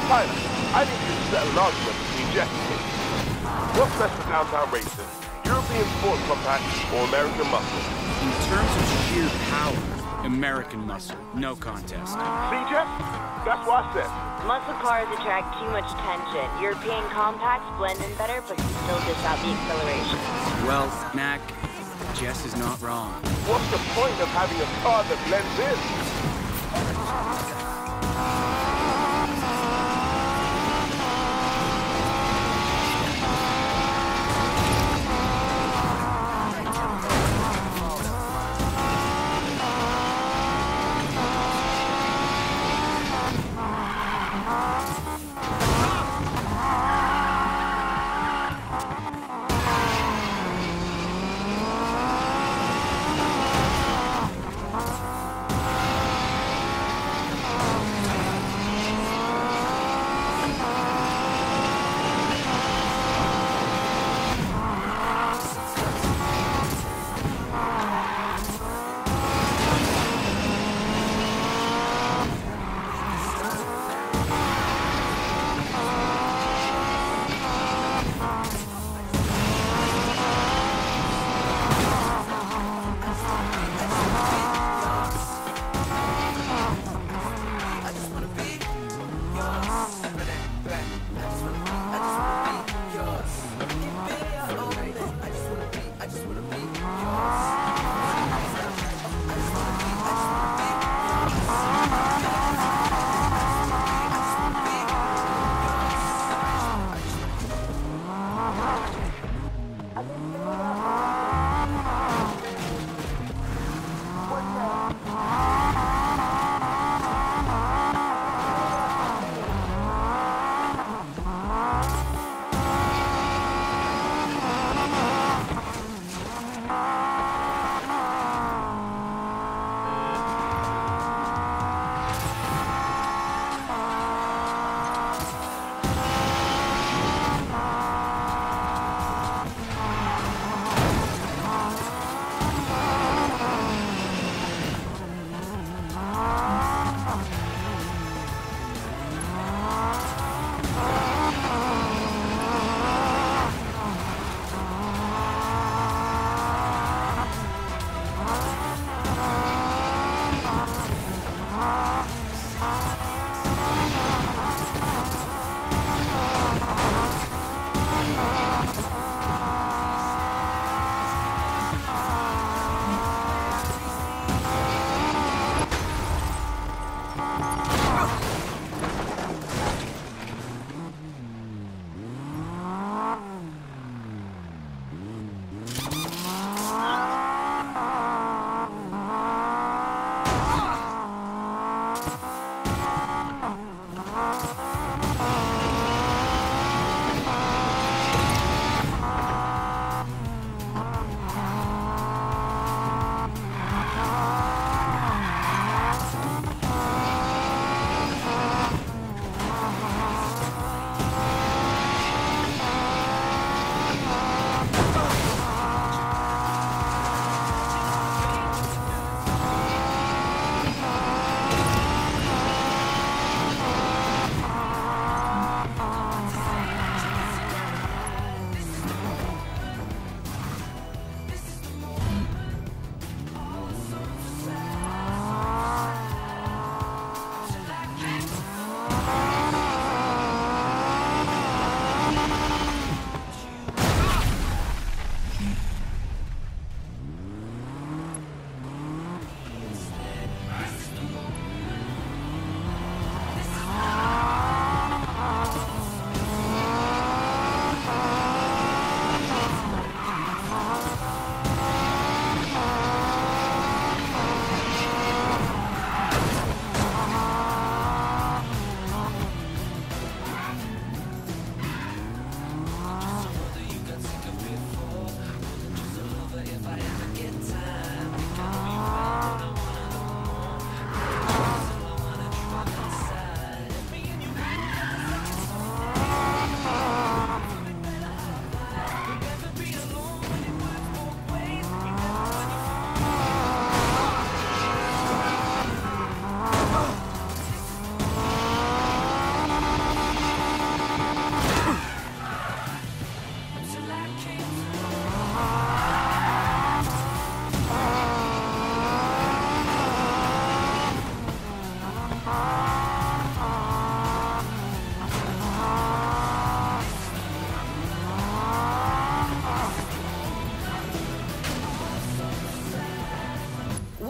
Tyler, I think you should settle an argument between Jess and me. What's best for downtown racing? European sports compact or American muscle? In terms of sheer power, American muscle, no contest. See, Jess? That's what I said. Muscle cars attract too much tension. European compacts blend in better, but can still dish out the acceleration. Well, Mac, Jess is not wrong. What's the point of having a car that blends in?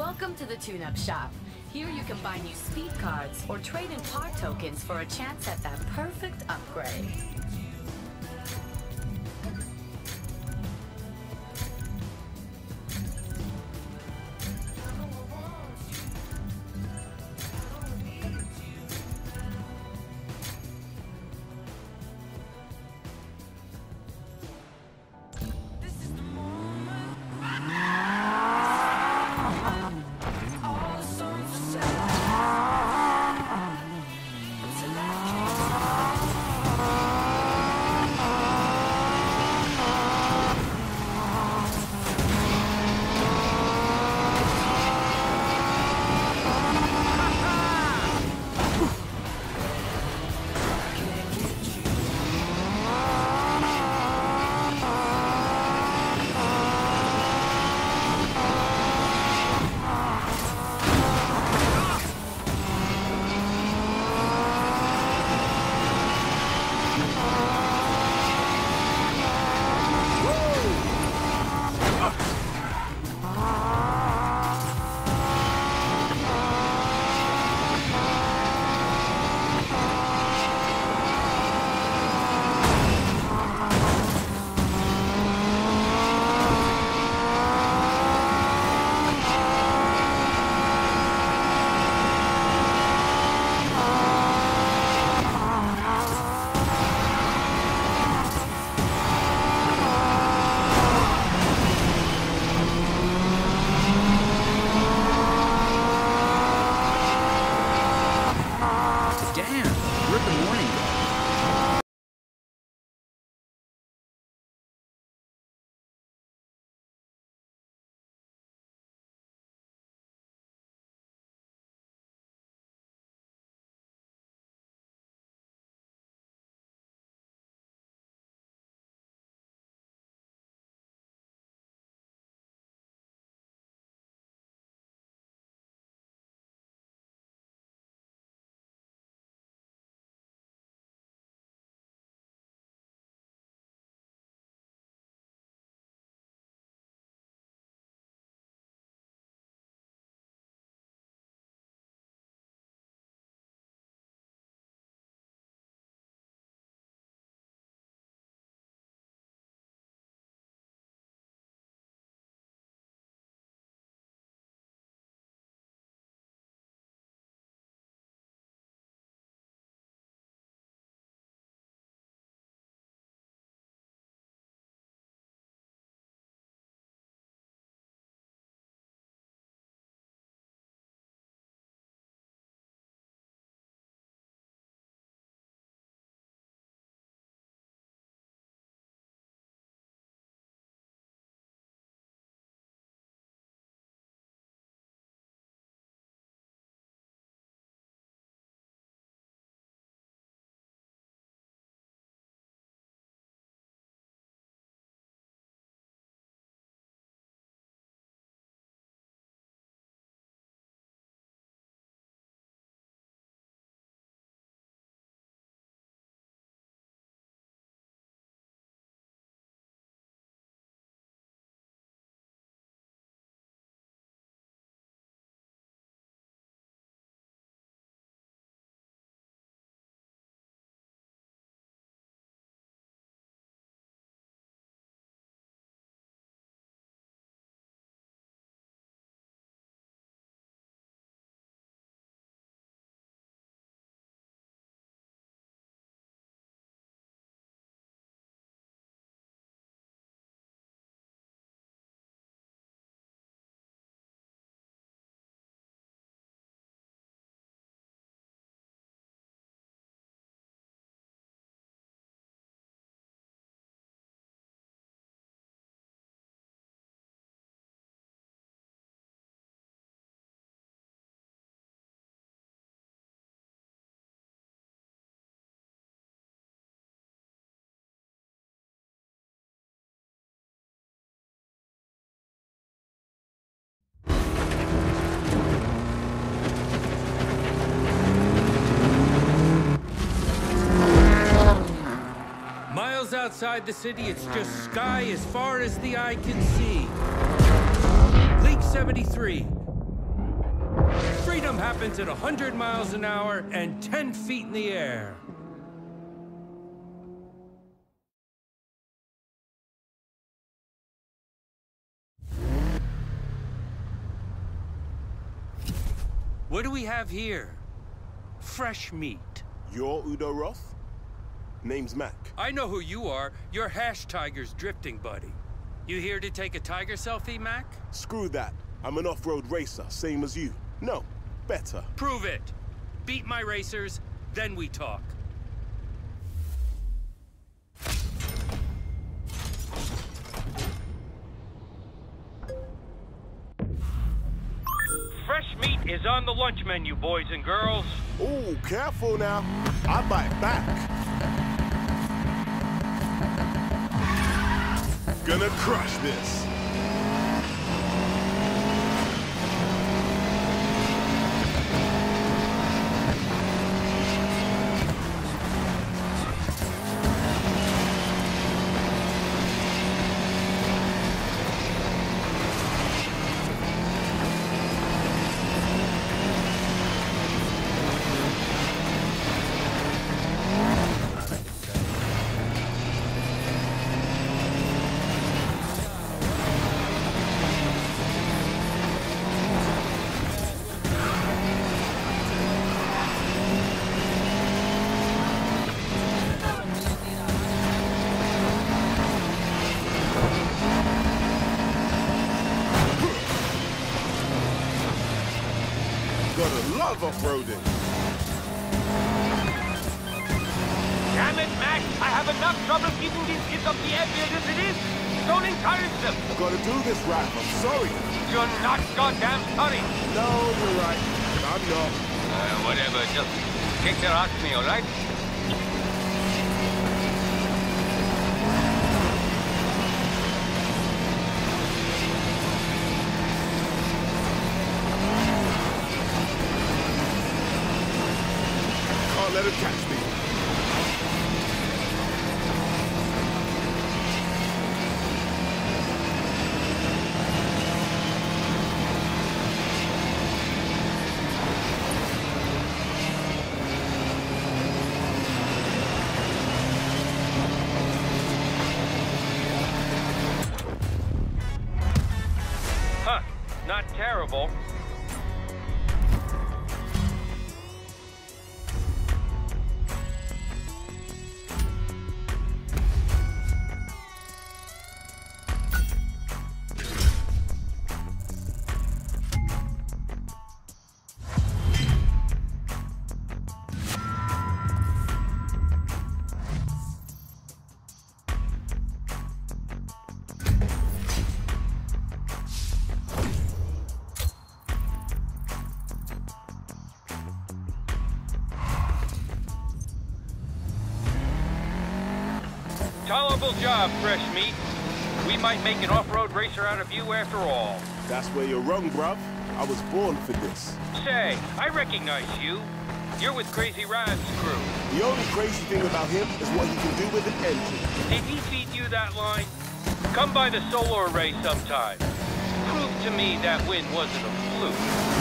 Welcome to the tune-up shop. Here you can buy new speed cards or trade in par tokens for a chance at that perfect upgrade. Miles outside the city, it's just sky as far as the eye can see. Leak 73. Freedom happens at 100 miles an hour and 10 feet in the air. What do we have here? Fresh meat. You're Udo Roth? Name's Mac. I know who you are. You're Hash Tiger's drifting buddy. You here to take a tiger selfie, Mac? Screw that. I'm an off-road racer, same as you. No, better. Prove it. Beat my racers, then we talk. Fresh meat is on the lunch menu, boys and girls. Ooh, careful now. I bite back. Gonna crush this. Gotta love off-roading. Damn it, Mac! I have enough trouble keeping these kids off the airfield as it is. Don't encourage them. I've gotta do this, Raph. I'm sorry. You're not goddamn sorry. No, you're right. I'm not. Whatever. Just kick their ass me, all right? Can't let him catch me. Huh. Not terrible. Tolerable job, Fresh Meat. We might make an off-road racer out of you after all. That's where you're wrong, bruv. I was born for this. Say, I recognize you. You're with Crazy Rad's crew. The only crazy thing about him is what he can do with an engine. Did he feed you that line? Come by the solar array sometime. Prove to me that win wasn't a fluke.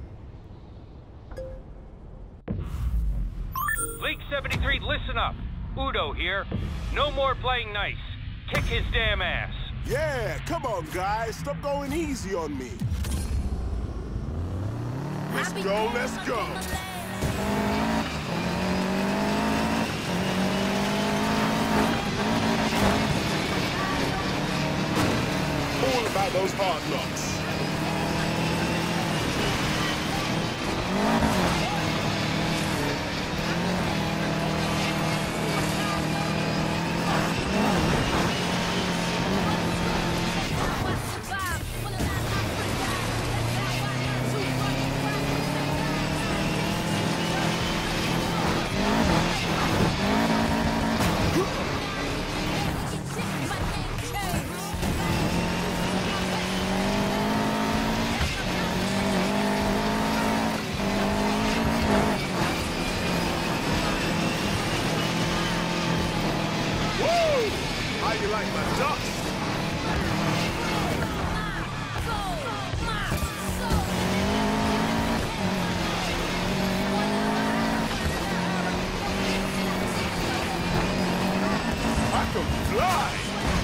League 73, listen up. Udo here. No more playing nice. Kick his damn ass. Yeah, come on, guys. Stop going easy on me. Let's go, let's go. All about those hard knocks. How you like my ducks? I can fly!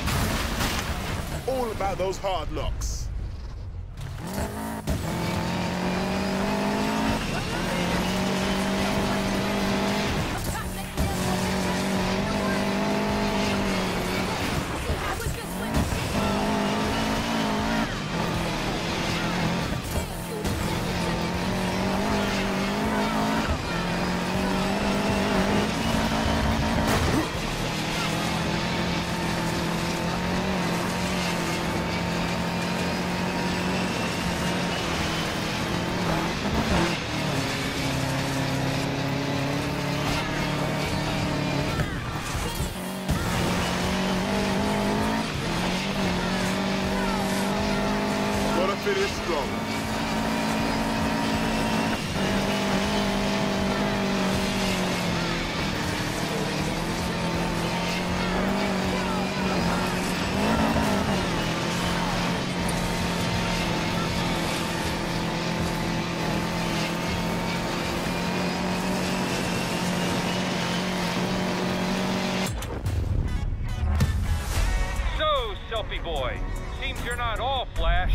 All about those hard knocks. Finish strong. So, Selfie boy, seems you're not all flash.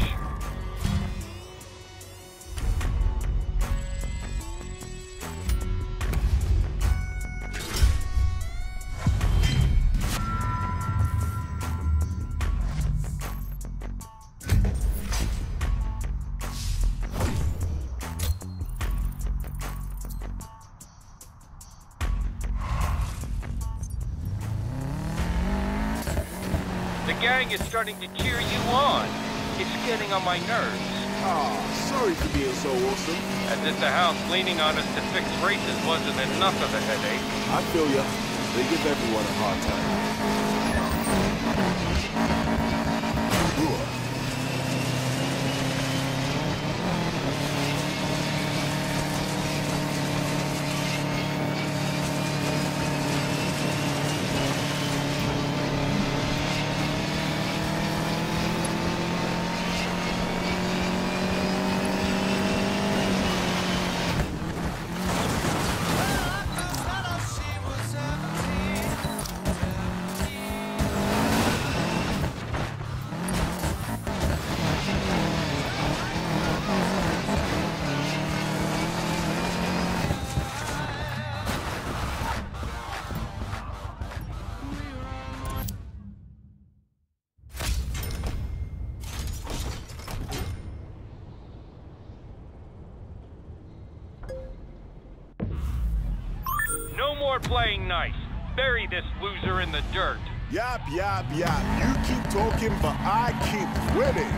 The gang is starting to cheer you on. It's getting on my nerves. Ah, sorry for being so awesome. As if the house leaning on us to fix races wasn't enough of a headache. I feel ya. They give everyone a hard time. No more playing nice. Bury this loser in the dirt. Yap, yap, yap. You keep talking, but I keep winning.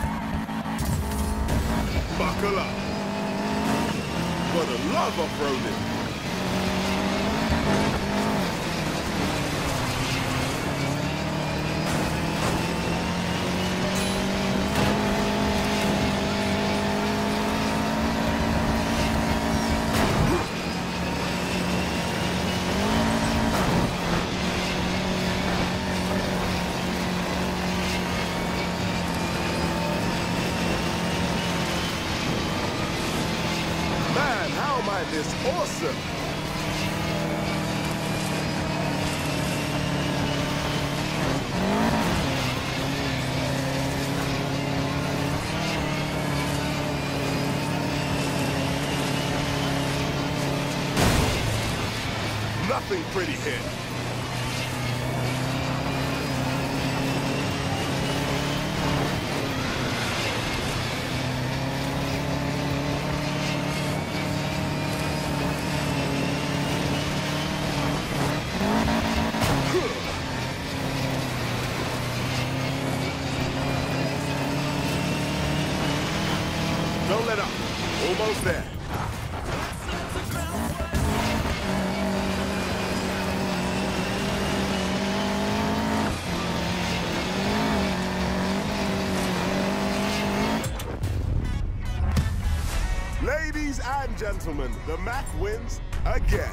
Buckle up. For the love of rolling. How am I this awesome? nothing pretty here. Don't let up. Almost there. Ladies and gentlemen, the Mac wins again.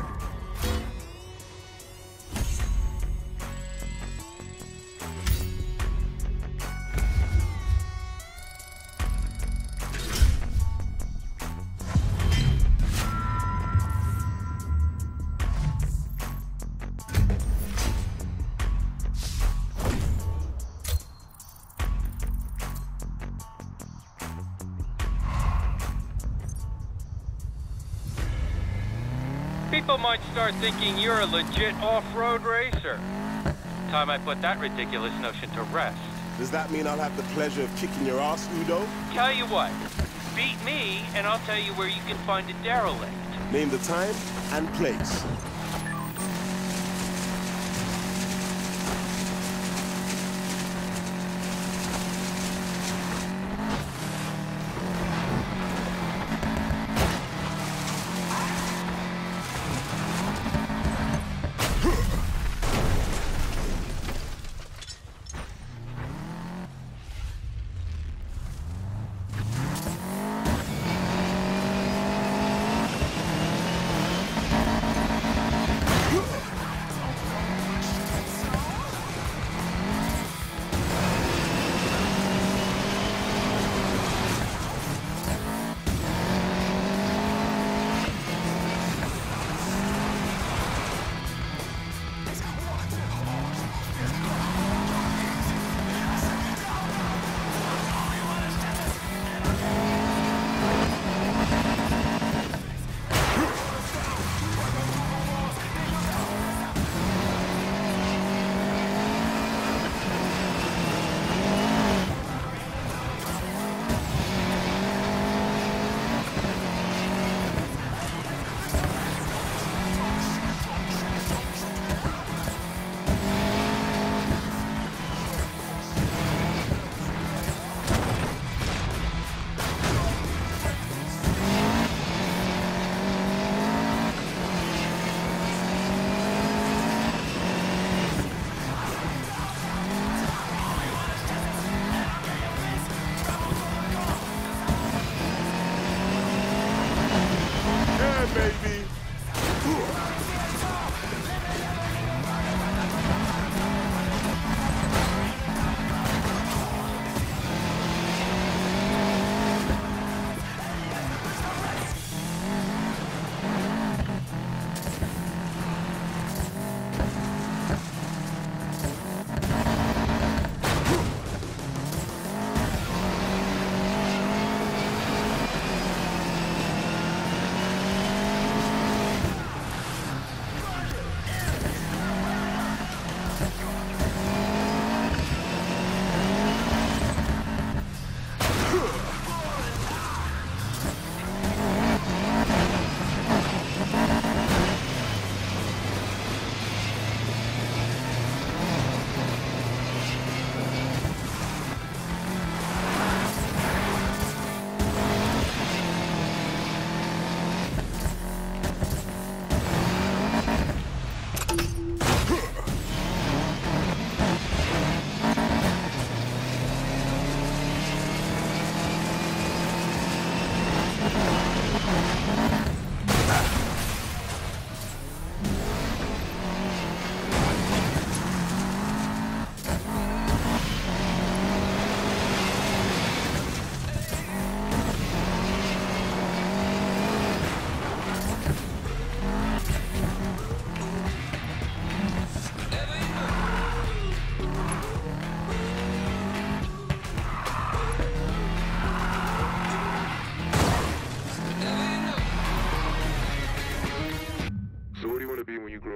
People might start thinking you're a legit off-road racer. Time I put that ridiculous notion to rest. Does that mean I'll have the pleasure of kicking your ass, Udo? Tell you what, beat me and I'll tell you where you can find a derelict. Name the time and place.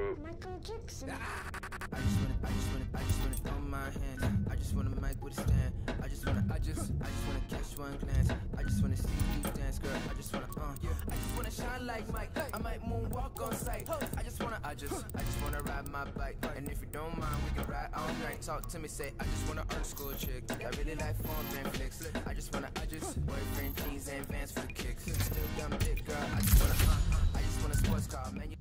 Michael Jackson. I just wanna throw my hands. I just wanna make with a stand. I just wanna catch one glance. I just wanna see you dance, girl. I just wanna shine like Mike. I might moonwalk on sight. I just wanna ride my bike. And if you don't mind, we can ride all night. Talk to me, say I just wanna earn school chick. I really like phone and flicks. I just boyfriend jeans and Vans for the kicks. Still dumb dick, girl. I just want a sports car, man.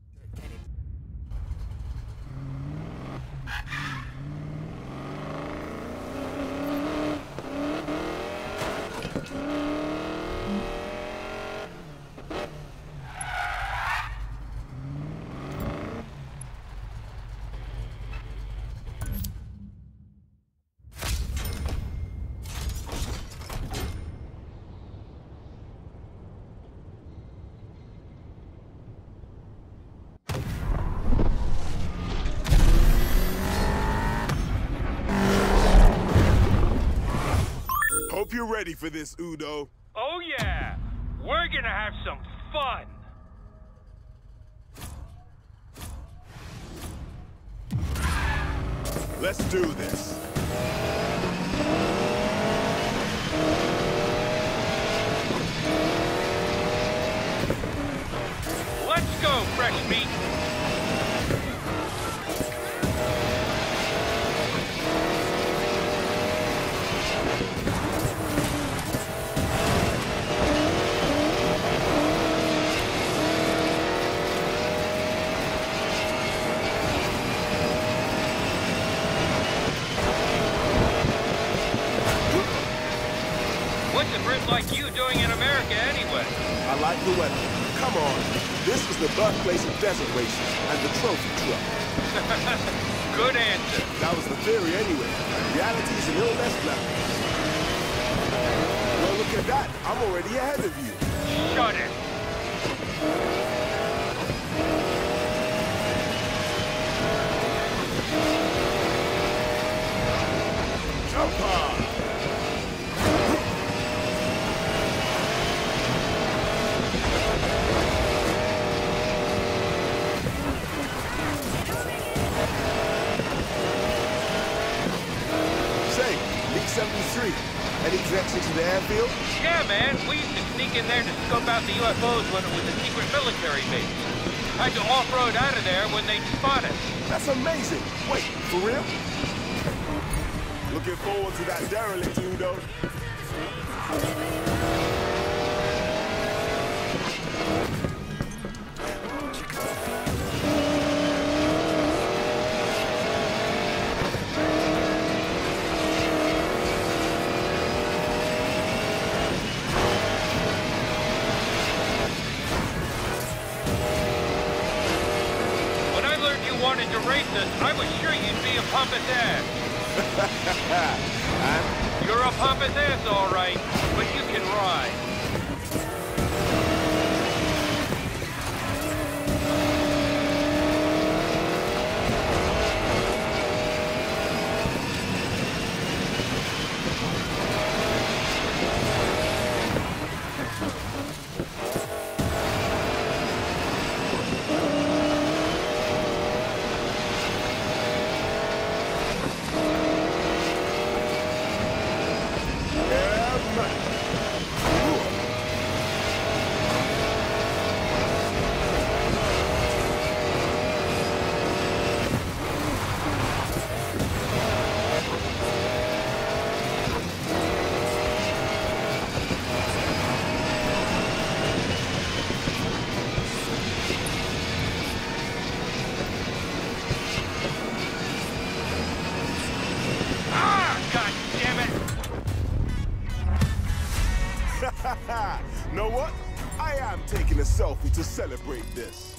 Hope you're ready for this, Udo. Oh yeah, we're gonna have some fun. Let's do this. Let's go, fresh meat. What's a Brit like you doing in America anyway? I like the weather. Come on. This is the birthplace of desert racing and the trophy truck. Good answer. That was the theory anyway. Reality is a little less glamorous. Well, look at that. I'm already ahead of you. Shut it. Jump on. Say, League 73. Any connections to the airfield? Yeah, man. We used to sneak in there to scope out the UFOs when it was a secret military base. Had to off-road out of there when they'd spot us. That's amazing. Wait, for real? Looking forward to that derelict, Udo. When I learned you wanted to race us, I was sure you'd be a pompous ass. You're a pompous ass, all right, but you can ride. Know what? I am taking a selfie to celebrate this.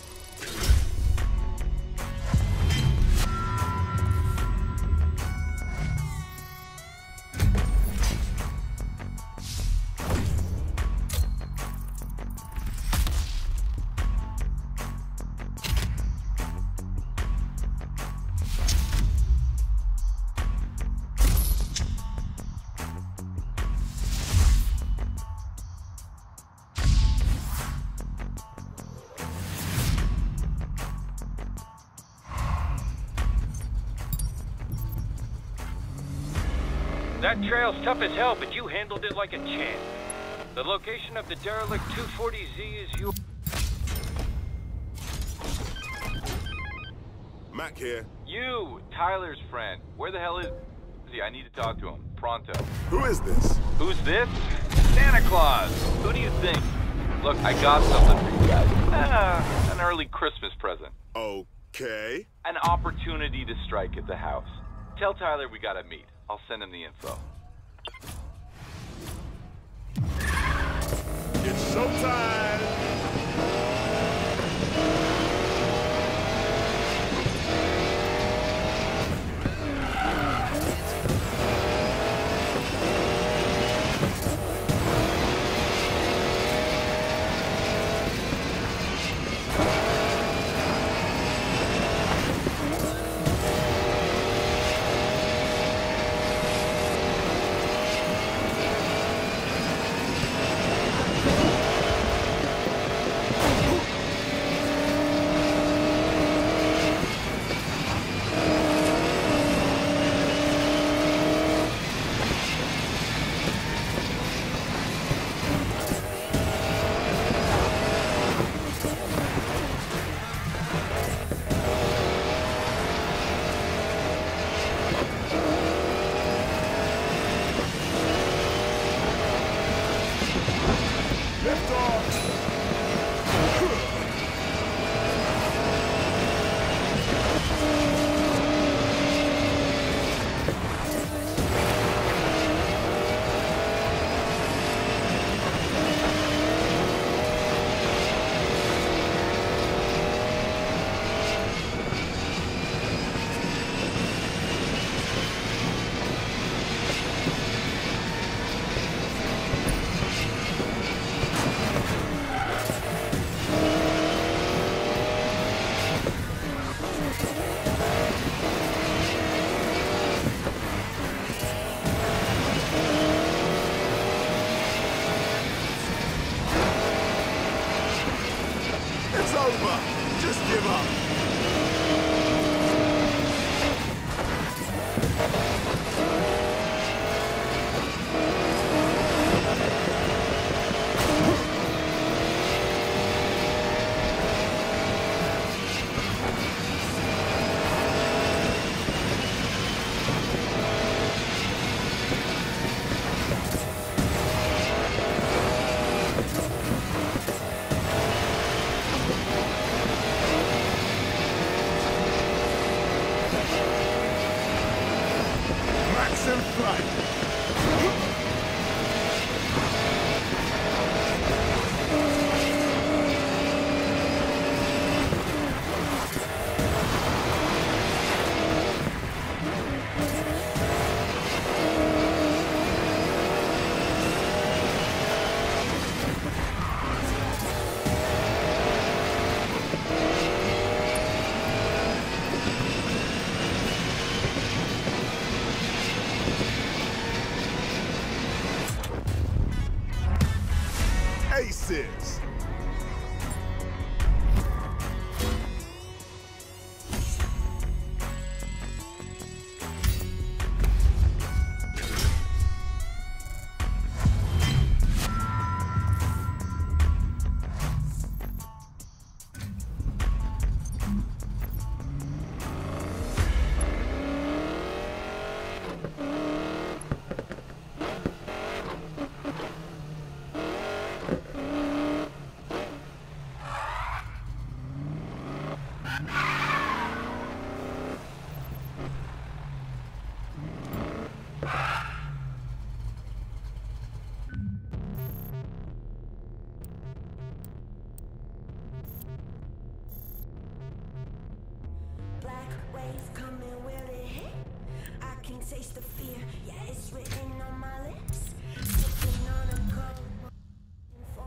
That trail's tough as hell, but you handled it like a champ. The location of the derelict 240Z is yours. Mac here. You, Tyler's friend. Where the hell is he? I need to talk to him. Pronto. Who is this? Who's this? Santa Claus. Who do you think? Look, I got something for you guys. An early Christmas present. Okay. An opportunity to strike at the house. Tell Tyler we gotta meet. I'll send him the info. It's showtime! Aces. Taste the fear, yeah, it's written on my lips. Sipping on a cold for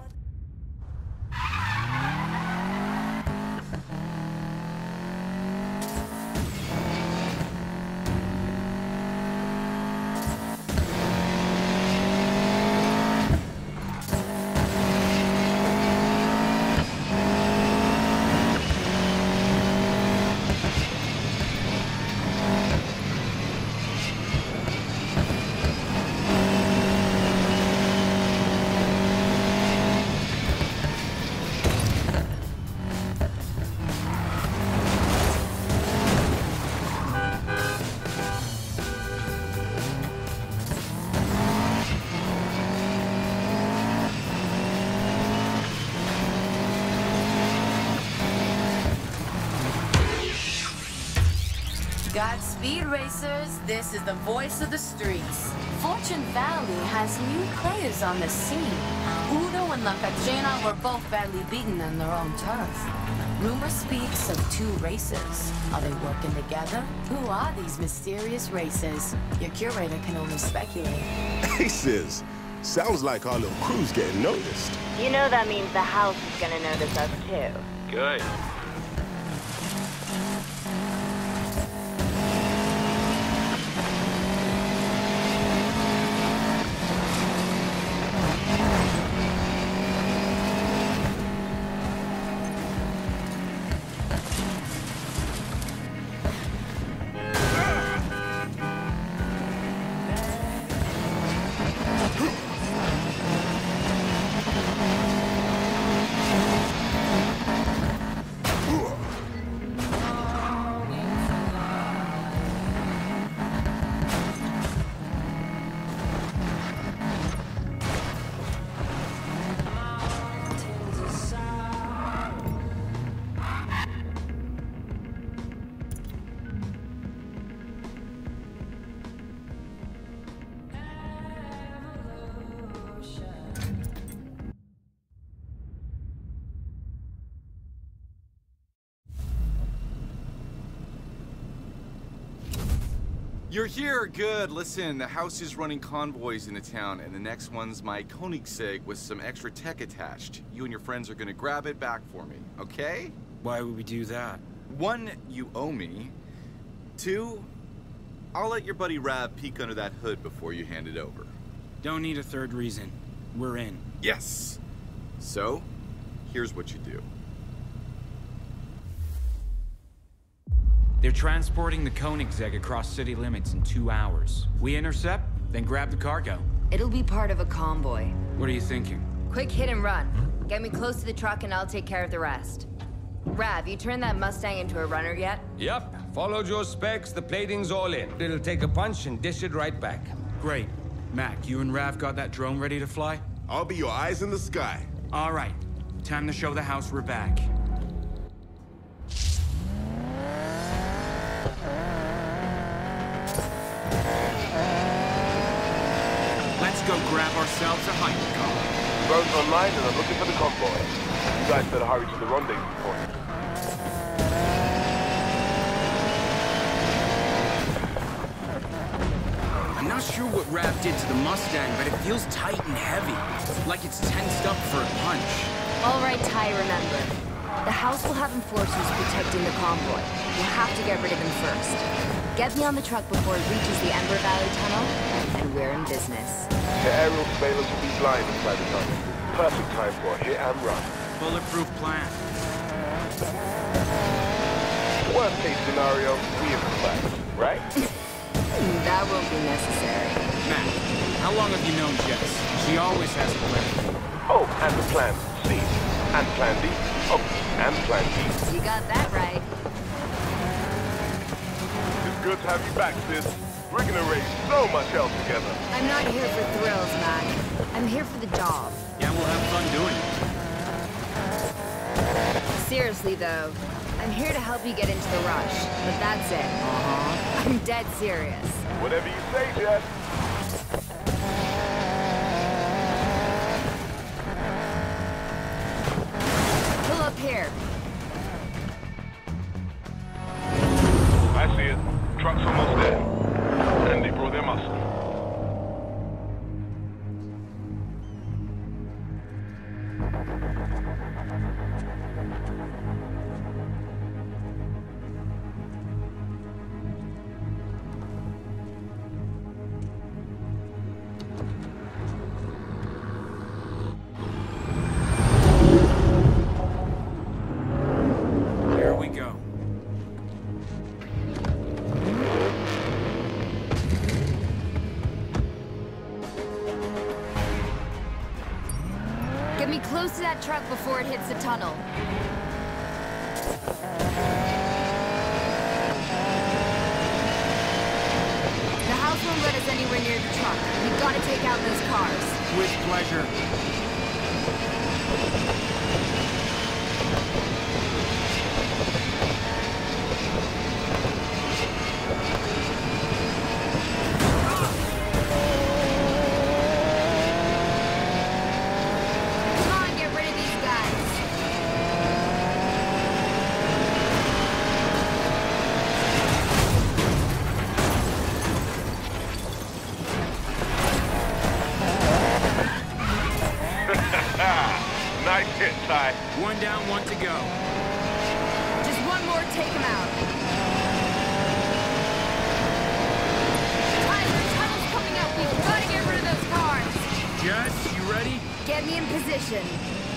got speed racers. This is the voice of the streets. Fortune Valley has new players on the scene. Udo and La Cacena were both badly beaten on their own turf. Rumor speaks of two racers. Are they working together? Who are these mysterious racers? Your curator can only speculate. Aces! Sounds like our little crew's getting noticed. You know that means the house is gonna notice us too. Good. You're here, good. Listen, the house is running convoys into town, and the next one's my Koenigsegg with some extra tech attached. You and your friends are gonna grab it back for me, okay? Why would we do that? 1, you owe me. 2, I'll let your buddy Rav peek under that hood before you hand it over. Don't need a third reason. We're in. Yes! So, here's what you do. They're transporting the Koenigsegg across city limits in 2 hours. We intercept, then grab the cargo. It'll be part of a convoy. What are you thinking? Quick hit and run. Get me close to the truck and I'll take care of the rest. Rav, you turned that Mustang into a runner yet? Yep. Followed your specs, the plating's all in. It'll take a punch and dish it right back. Great. Mac, you and Rav got that drone ready to fly? I'll be your eyes in the sky. All right. Time to show the house we're back. Let's go grab ourselves a hypercar. Drone's online and I'm looking for the convoy. You guys better hurry to the rendezvous point. I'm not sure what Rav did to the Mustang, but it feels tight and heavy. Like it's tensed up for a punch. All right, Ty, remember. The house will have enforcers protecting the convoy. We'll have to get rid of them first. Get me on the truck before it reaches the Ember Valley Tunnel, and we're in business. The aerial surveillance will be blind inside the tunnel. Perfect time for a hit and run. Bulletproof plan. Worst case scenario, we improvise, right? That won't be necessary. Mac, how long have you known Jess? She always has a plan. Oh, and the plan C. And plan D. Oh, and plan D. You got that right. It's good to have you back, sis. We're gonna raise so much hell together. I'm not here for thrills, Mac. I'm here for the job. Yeah, we'll have fun doing it. Seriously, though, I'm here to help you get into the rush, but that's it. Uh-huh. I'm dead serious. Whatever you say, Jess. Pull up here. I see it. Truck's almost there. And they brought their muscle. Here we go. Get me close to that truck before it hits the tunnel. The house won't let us anywhere near the truck. We've got to take out those cars. With pleasure. position.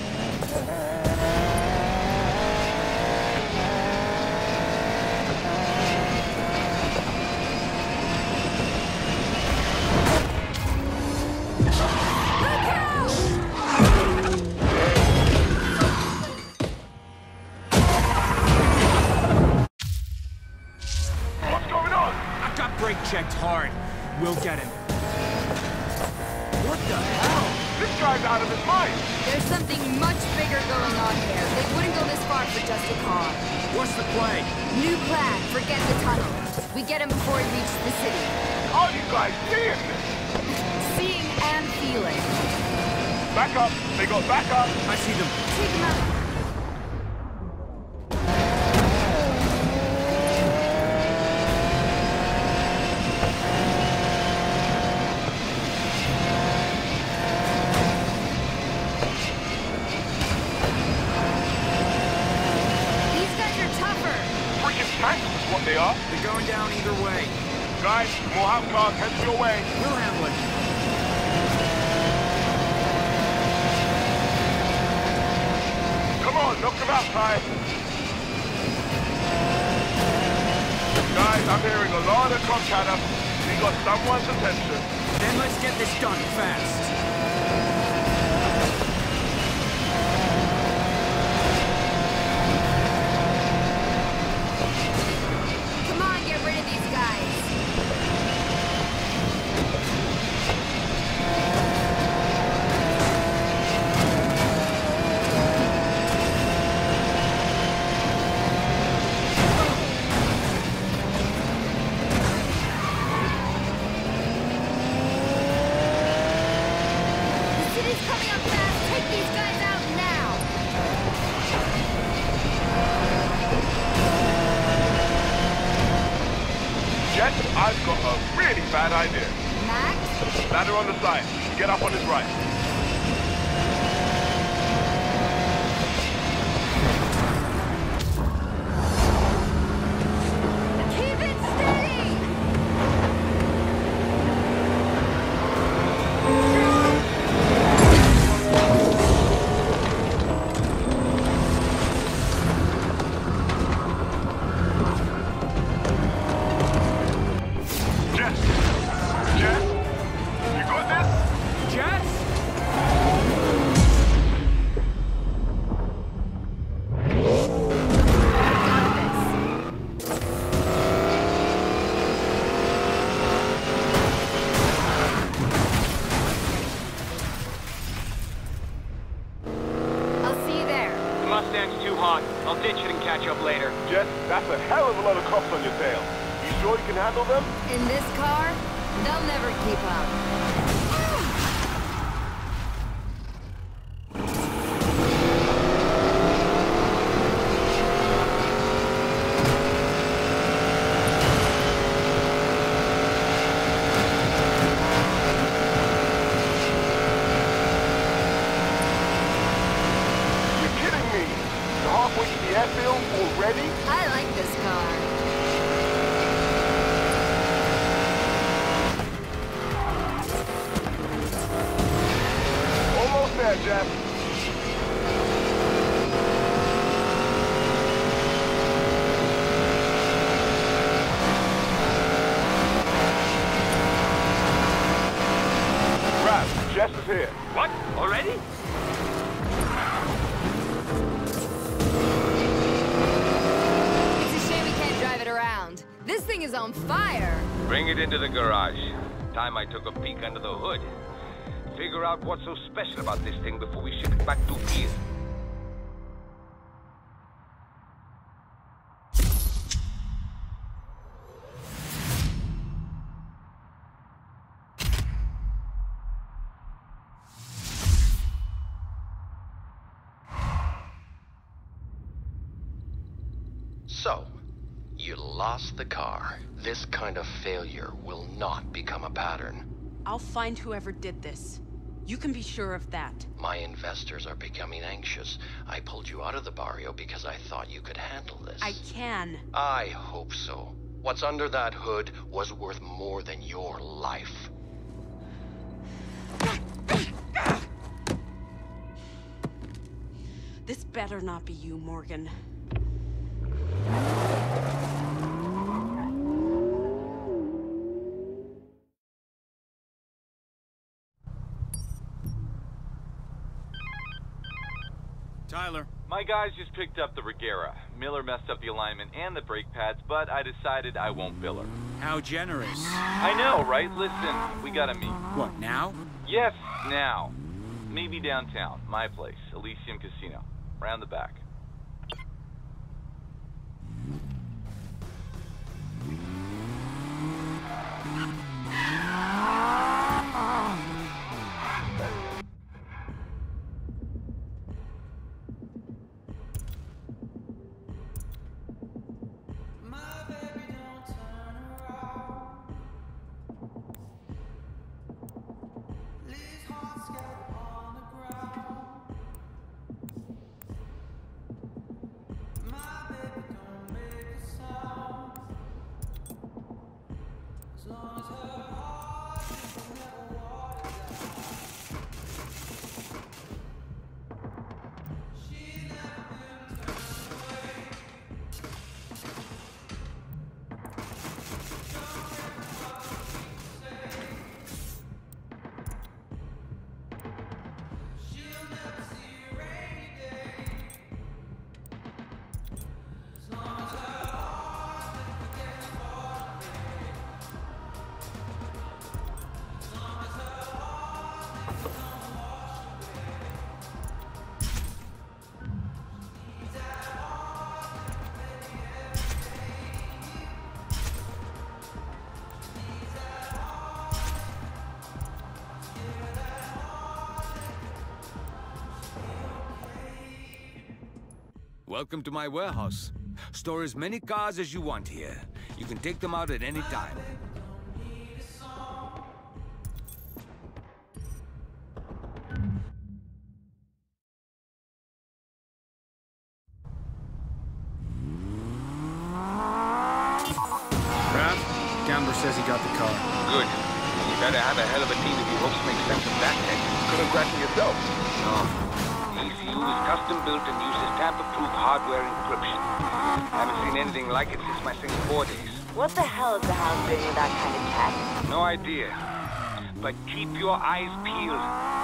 Checked hard. We'll get him. What the hell? This guy's out of his mind. There's something much bigger going on here. They wouldn't go this far for just a car. What's the play? New plan. Forget the tunnel. We get him before he reaches the city. Are you guys seeing this? Seeing and feeling. Back up. They got back up. I see them. Take him out. What they are? They're going down either way. Guys, more house cars heading your way. We'll handle it. Come on, knock them out, Ty. Guys, I'm hearing a lot of car chatter. We got someone's attention. Then let's get this done fast. Jess, I've got a really bad idea. Mac? Ladder on the side. Get up on his right. Keep it steady! I'll ditch it and catch up later. Jess, that's a hell of a lot of cops on your tail. You sure you can handle them? In this car, they'll never keep up. Already? I like this car. Almost there, Jeff. Raph, Jess is here. What? Already? This thing is on fire! Bring it into the garage. Time I took a peek under the hood. Figure out what's so special about this thing before we ship it back to here. So, you lost the car. This kind of failure will not become a pattern. I'll find whoever did this. You can be sure of that. My investors are becoming anxious. I pulled you out of the barrio because I thought you could handle this. I can. I hope so. What's under that hood was worth more than your life. This better not be you, Morgan. Tyler. My guys just picked up the Regera. Miller messed up the alignment and the brake pads, but I decided I won't bill her. How generous. I know, right? Listen, we gotta meet. What, now? Yes, now. Maybe downtown. My place, Elysium Casino. Round the back. Welcome to my warehouse. Store as many cars as you want here. You can take them out at any time. Raph, Gambler says he got the car. Good. You better have a hell of a team if you hope to make sense of that thing. Could have cracked it yourself. No. The ECU is custom built and uses tamper-proof hardware encryption. Haven't seen anything like it since my Singapore days. What the hell is the house doing with that kind of tech? No idea. But keep your eyes peeled.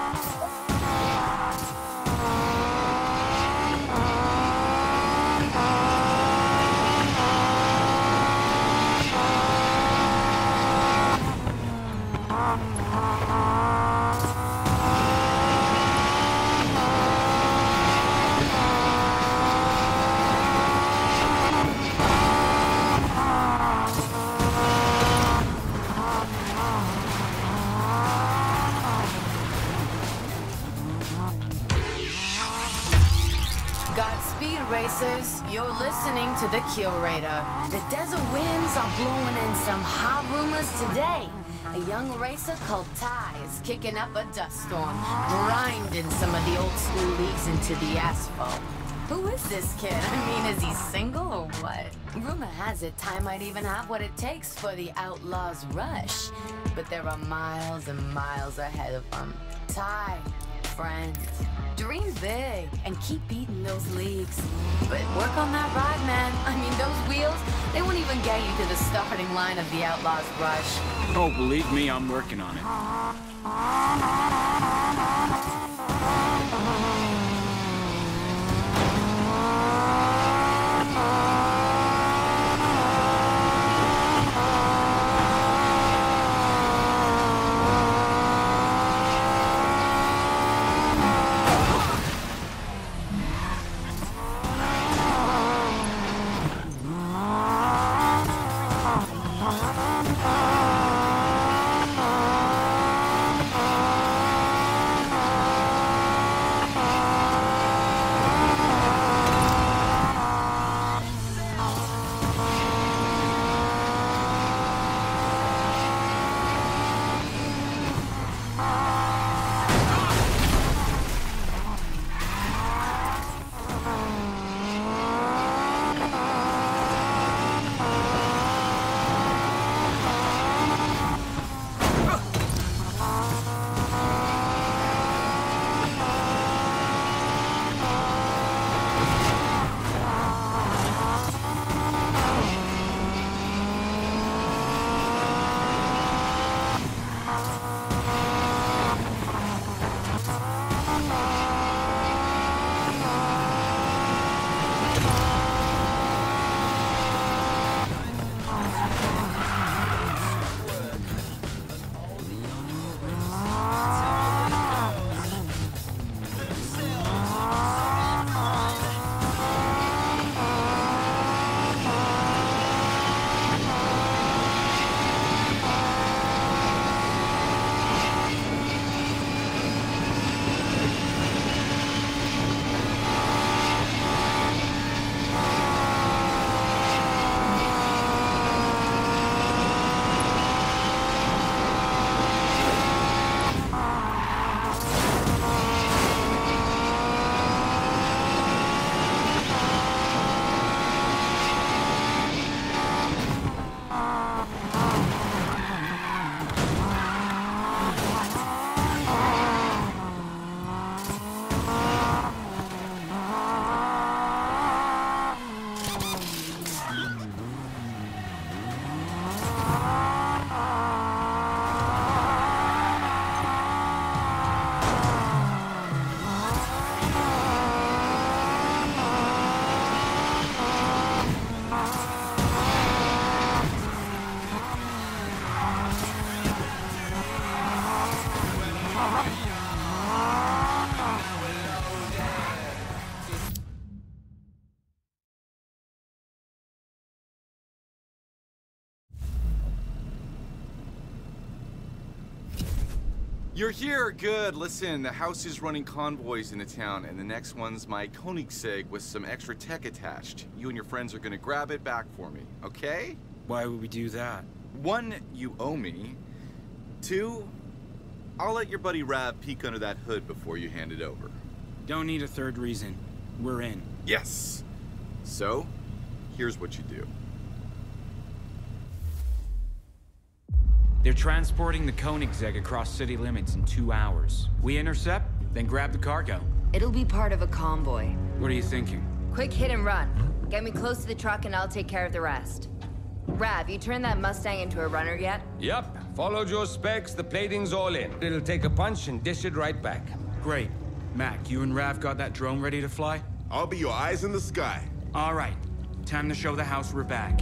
Godspeed, racers. You're listening to the Curator. The desert winds are blowing in some hot rumors today. A young racer called Ty is kicking up a dust storm, grinding some of the old school leagues into the asphalt. Who is this kid? I mean, is he single or what? Rumor has it Ty might even have what it takes for the Outlaws' rush. But there are miles and miles ahead of him. Ty, friend, dream big and keep beating those leagues. But work on that ride, man. I mean, those wheels, they won't even get you to the starting line of the Outlaws' rush. Oh, believe me, I'm working on it. You're here, good. Listen, the house is running convoys into town, and the next one's my Koenigsegg with some extra tech attached. You and your friends are gonna grab it back for me, okay? Why would we do that? 1, you owe me. 2, I'll let your buddy Rav peek under that hood before you hand it over. Don't need a third reason. We're in. Yes. So, here's what you do. They're transporting the Koenigsegg across city limits in 2 hours. We intercept, then grab the cargo. It'll be part of a convoy. What are you thinking? Quick hit and run. Get me close to the truck and I'll take care of the rest. Rav, you turned that Mustang into a runner yet? Yup. Followed your specs, the plating's all in. It'll take a punch and dish it right back. Great. Mac, you and Rav got that drone ready to fly? I'll be your eyes in the sky. All right. Time to show the house we're back.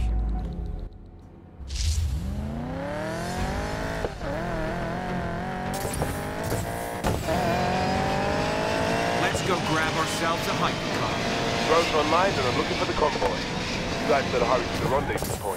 Let's go grab ourselves a hiking car. Drones online and I'm looking for the convoy. You guys better hurry to the rendezvous point.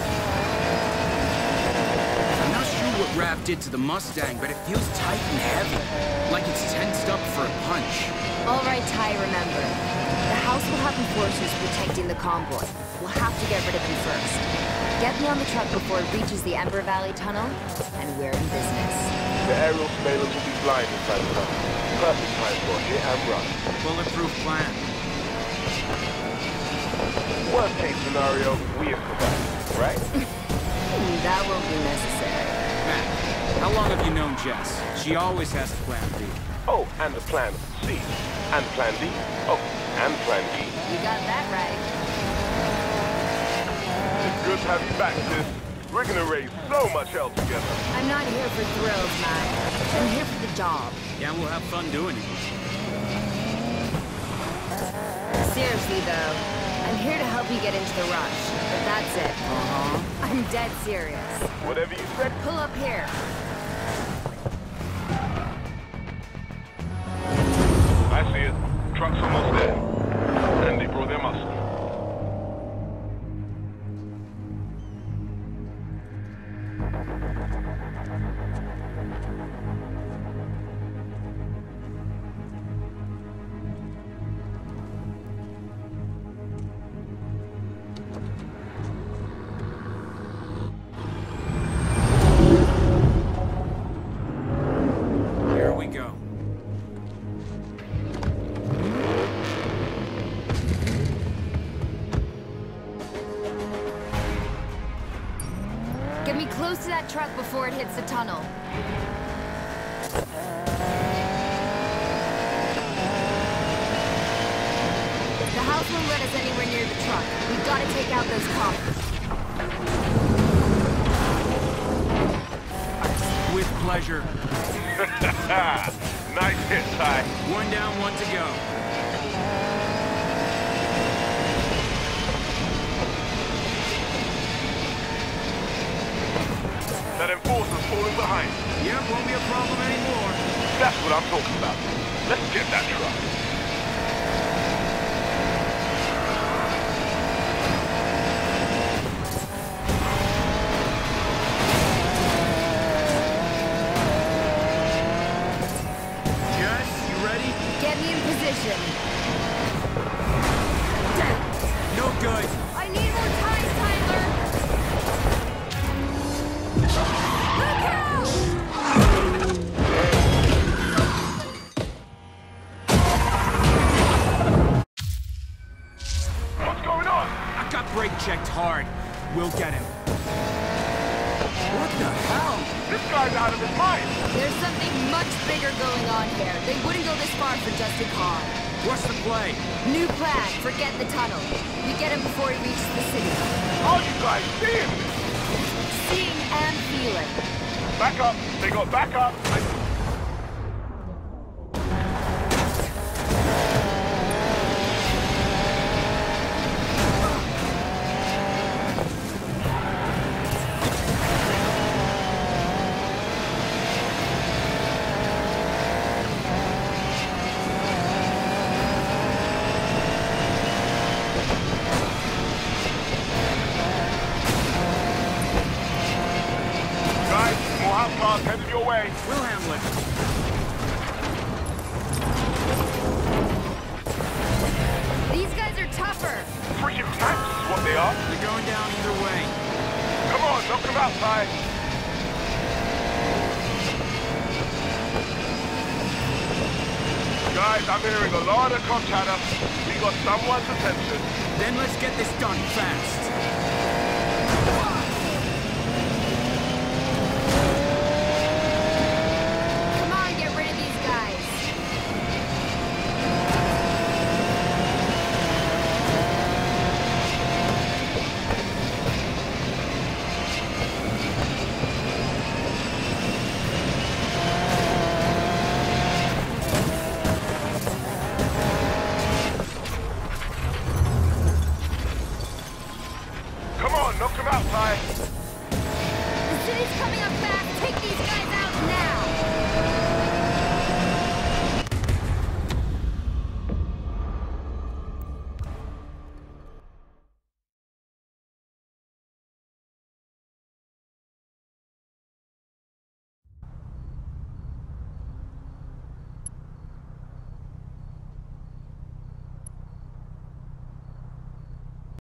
I'm not sure what Rav did to the Mustang, but it feels tight and heavy. Like it's tensed up for a punch. All right, Ty, remember. The house will have enforcers protecting the convoy. We'll have to get rid of them first. Get me on the truck before it reaches the Ember Valley Tunnel, and we're in business. The aerial surveillance will be blind inside the tunnel. Perfect time for a hit and run. Bulletproof plan. Worst case scenario, we improvise, right? That won't be necessary. Matt, how long have you known Jess? She always has a plan B. Oh, and the plan C. And plan D. Oh, and plan E. You got that right. It's good to have you back, sis. We're gonna raise so much hell together. I'm not here for thrills, Matt. I'm here for the job. Yeah, we'll have fun doing it. Seriously, though, I'm here to help you get into the rush. But that's it. I'm dead serious. Whatever you say. Pull up here. I see it. Truck's almost there. And they brought their muscle. Here we go. Get me close to that truck before it hits the tunnel. The house won't let us anywhere near the truck. We've got to take out those cops. With pleasure. Nice hit, Ty. One down, one to go. That enforcer's falling behind. Yep, won't be a problem anymore. That's what I'm talking about. Let's get that truck. Jess, you ready? Get me in position. No good. I need more time, Tyler! Look out! What's going on? I got brake checked hard. We'll get him. What the hell? This guy's out of his mind. There's something much bigger going on here. They wouldn't go this far for just a car. What's the play? New plan. Forget the tunnel. We get him before he reaches the city. Are you guys seeing this? Seeing and feeling. Back up. They got back up. Guys, more hot cars headed your way. We'll handle it. These guys are tougher. Freaking tanks is what they are. They're going down either way. Come on, knock them outside. Guys, I'm hearing a lot of cop chatter. We got someone's attention. Then let's get this done fast.